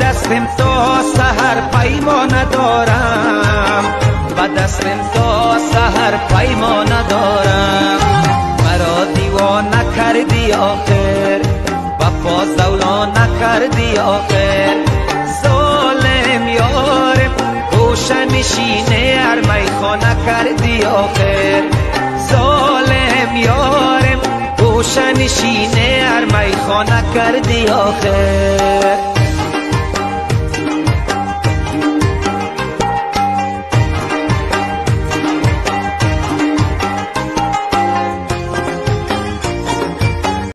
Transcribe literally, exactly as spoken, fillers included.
دستم تا سحر پیمان دارم، با دستم تا سحر پیمان دارم. مرا دیوانه کردی آخر، وفا زولا نکردی آخر. ظالم یارم گوشه نشینه هر میخانه کردی آخر. ظالم یارم گوشه نشینه هر میخانه کردی آخر.